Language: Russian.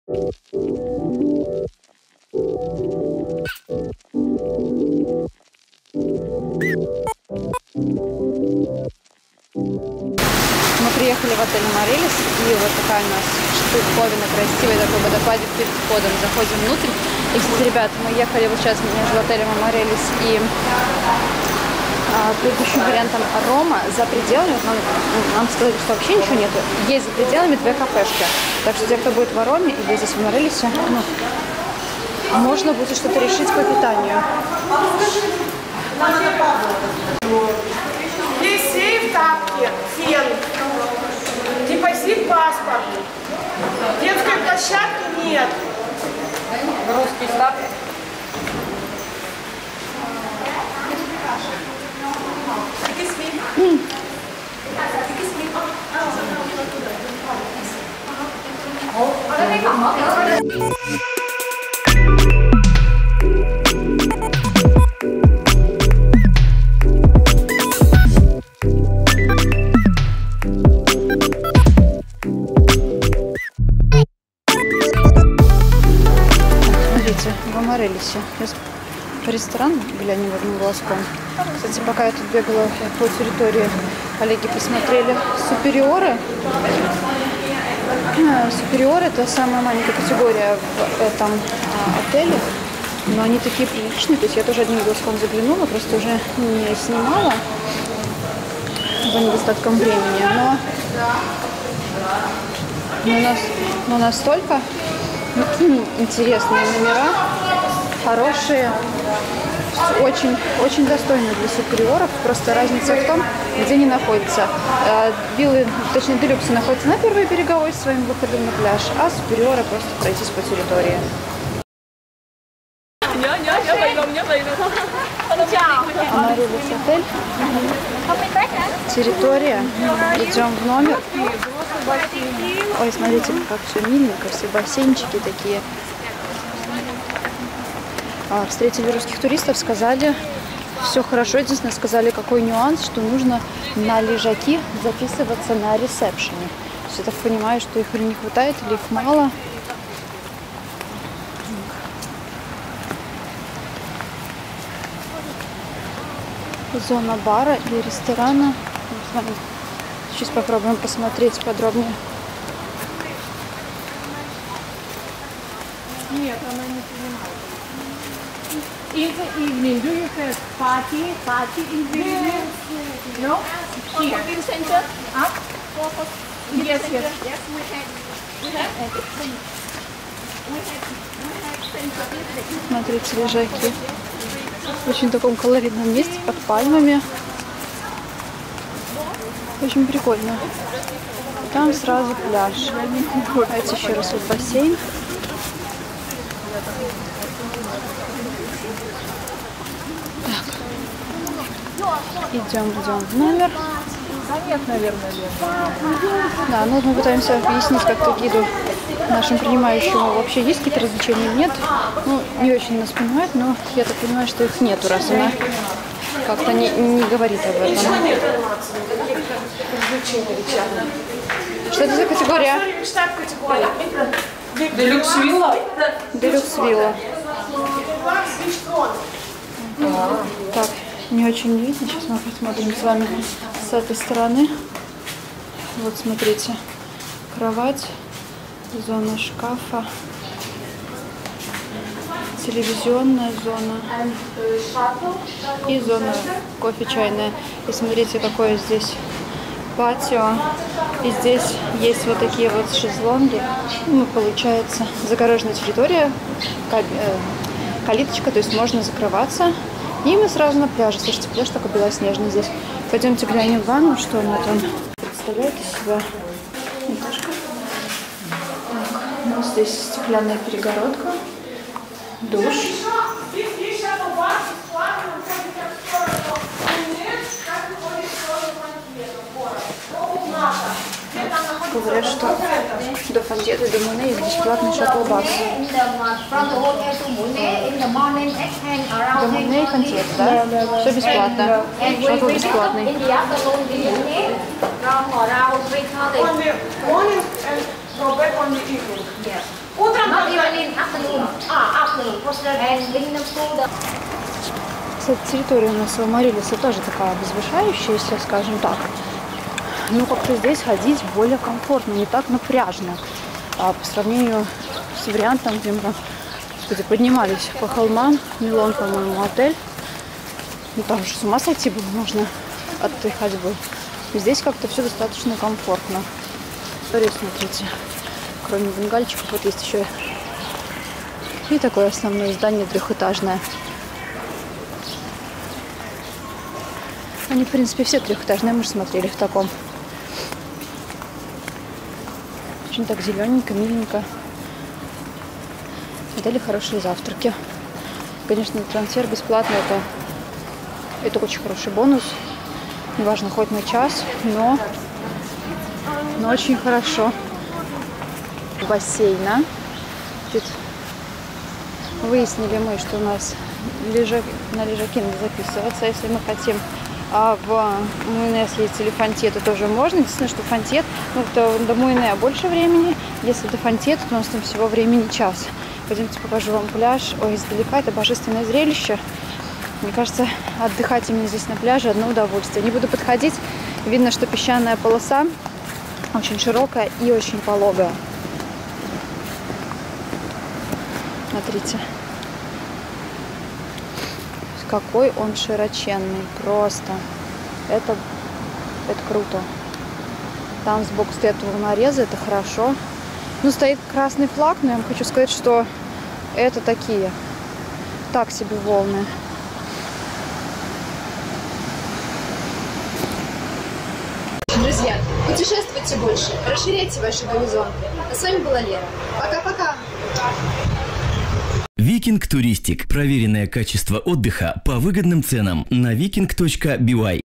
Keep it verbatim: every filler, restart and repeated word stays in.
Мы приехали в отель Морелис, и вот такая у нас штуковина красивая, такой водопадик перед входом. Заходим внутрь. И, кстати, ребят, мы ехали вот сейчас между отелем Морелис и а, предыдущим вариантом Рома за пределами. Нам, нам сказали, что вообще ничего нету. Есть за пределами две кафешки. Так что те, кто будет в Роме или здесь в Морелисе, ну, можно будет что-то решить по питанию. Есть сейф, тапки, фен, депозит, паспорт. Детской площадки нет. Русский став. В Морелисе. Сейчас по ресторану глянем одним глазком. Кстати, пока я тут бегала по территории, коллеги посмотрели Супериоры. Супериоры — это самая маленькая категория в этом а, отеле. Но они такие приличные. То есть я тоже одним глазком заглянула, просто уже не снимала за недостатком времени. Но, но, нас, но настолько интересные номера, хорошие, очень, очень достойные для супериоров. Просто разница в том, где они находятся. Виллы, точнее делюксы, находятся на первой береговой с своим выходом на пляж, а супериоры просто пройтись по территории. Морелис отель. Территория. Идем в номер. Ой, смотрите, как все миленько, все бассейнчики такие. А, встретили русских туристов, сказали, все хорошо. Единственное, сказали, какой нюанс, что нужно на лежаки записываться на ресепшене. То есть я так понимаю, что их или не хватает, или их мало. Зона бара или ресторана. Сейчас попробуем посмотреть подробнее. Нет, она не принимает. In the evening, do you have party? Party in the evening? No? Here. In center? Up? Yes, yes. Yes, we have. We have. We have. Смотрите, лежаки. В очень таком колоритном месте, под пальмами. Очень прикольно. Там сразу пляж. Давайте еще раз вот бассейн. Так. Идем, идем в номер. Нет, наверное, нет. Да, ну вот мы пытаемся объяснить как-то гиду нашим принимающим, вообще есть какие-то развлечения или нет. Ну, не очень нас понимают, но я так понимаю, что их нету, раз она как-то не, не говорит об этом. Что это за категория? Делюкс вилла? Делюкс вилла. Так, не очень видно. Сейчас мы посмотрим с вами с этой стороны. Вот смотрите, кровать, зона шкафа, телевизионная зона и зона кофе чайная. И смотрите, какое здесь патио. И здесь есть вот такие вот шезлонги. Ну, получается, загороженная территория, калиточка, то есть можно закрываться. И мы сразу на пляже. Слушайте, пляж такой белоснежный здесь. Пойдемте глянем в ванну, что она там представляет из себя. Этажка. Так, ну, здесь стеклянная перегородка, душ. Говорят, что до Фонтье до Моне есть бесплатный шаттл-бас. До Моне и Фонтье, да? Все бесплатно. Шаттл бесплатный. Утром Кстати, территория у нас в Амарилисе тоже такая возвышающаяся, скажем так. Ну, как-то здесь ходить более комфортно, не так напряжно. А по сравнению с вариантом, где мы, кстати, поднимались по холмам, Милон, по-моему, отель. Ну, там же с ума сойти было, можно отдыхать было. И здесь как-то все достаточно комфортно. Смотрите, смотрите, кроме бенгальчиков, вот есть еще и такое основное здание трехэтажное. Они, в принципе, все трехэтажные, мы же смотрели в таком. Очень так зелененько, миленько. Дали хорошие завтраки. Конечно, трансфер бесплатный, это, это очень хороший бонус. Неважно, хоть на час, но, но очень хорошо. Бассейна. Выяснили мы, что у нас лежак, на лежаке надо записываться, если мы хотим. А в Муэне съездить или Фонтье тоже можно. Единственное, что Фонтье, ну, то до Муэне больше времени. Если до Фонтье, то у нас там всего времени час. Пойдемте покажу вам пляж. Ой, издалека это божественное зрелище. Мне кажется, отдыхать именно здесь на пляже одно удовольствие. Не буду подходить. Видно, что песчаная полоса очень широкая и очень пологая. Смотрите. Какой он широченный. Просто. Это, это круто. Там сбоку стоят волнорезы. Это хорошо. Ну, стоит красный флаг, но я вам хочу сказать, что это такие. Так себе волны. Друзья, путешествуйте больше, расширяйте ваши горизонты. А с вами была Лера. Пока-пока! Викинг Туристик. Проверенное качество отдыха по выгодным ценам на викинг точка би вай.